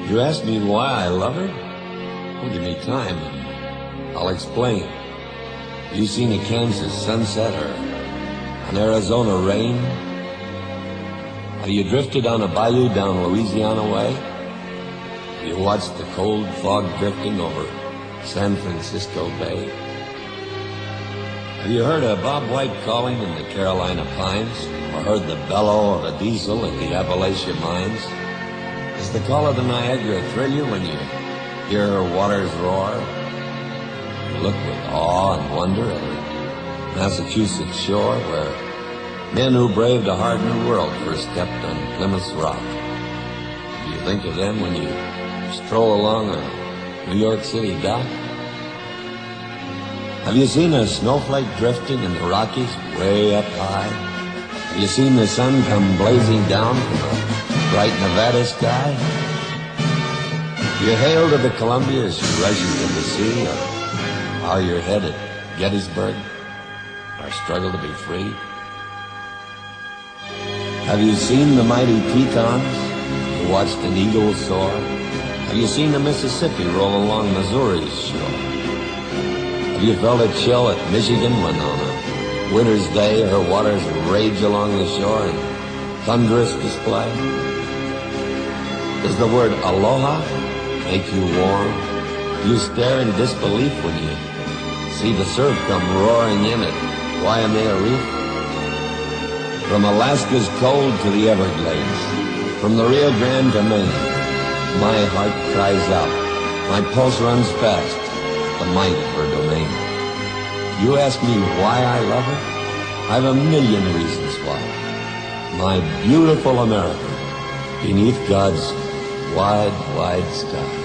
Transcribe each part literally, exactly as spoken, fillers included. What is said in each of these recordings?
You ask me why I love her? Well, give me time and I'll explain. Have you seen a Kansas sunset or an Arizona rain? Have you drifted on a bayou down Louisiana way? Have you watched the cold fog drifting over San Francisco Bay? Have you heard a Bob White calling in the Carolina pines, or heard the bellow of a diesel in the Appalachia mines? Does the call of the Niagara thrill you when you hear her waters roar? You look with awe and wonder at her Massachusetts shore, where men who braved a hard new world first stepped on Plymouth Rock. Do you think of them when you stroll along a New York City dock? Have you seen a snowflake drifting in the Rockies way up high? Have you seen the sun come blazing down from a bright Nevada sky? You hail to the Columbia as she rushes to the sea, or bow your head at Gettysburg, our struggle to be free? Have you seen the mighty Tetons? You watched an eagle soar? Have you seen the Mississippi roll along Missouri's shore? Have you felt a chill at Michigan when on a winter's day her waters rage along the shore in thunderous display? Does the word aloha make you warm? Do you stare in disbelief when you see the surf come roaring in at Waimea Reef? From Alaska's cold to the Everglades, from the Rio Grande to Maine, my heart cries out, my pulse runs fast, the might of her domain. You ask me why I love her? I've a million reasons why. My beautiful America, beneath God's wide, wide sky.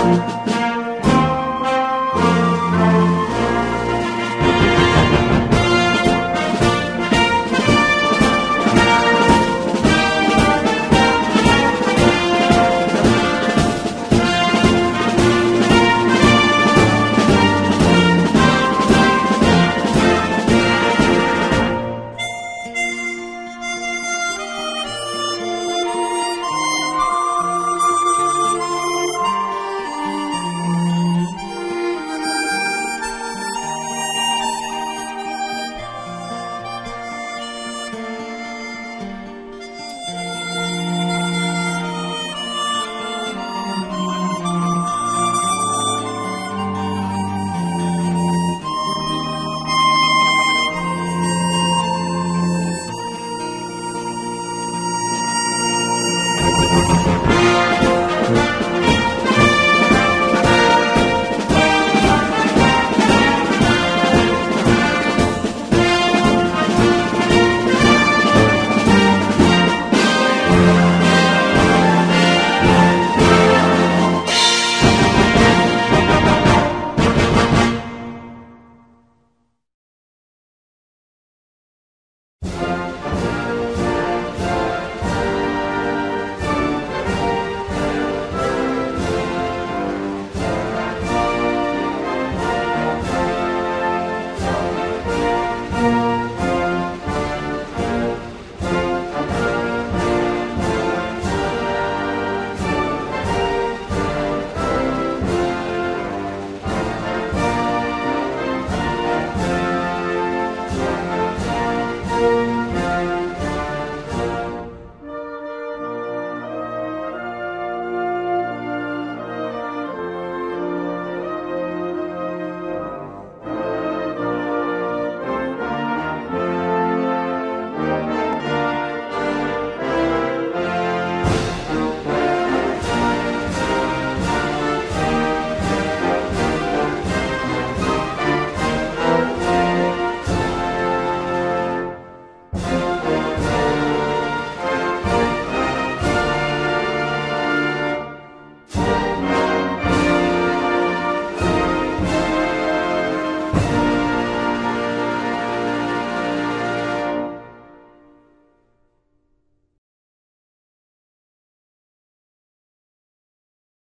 Thank you.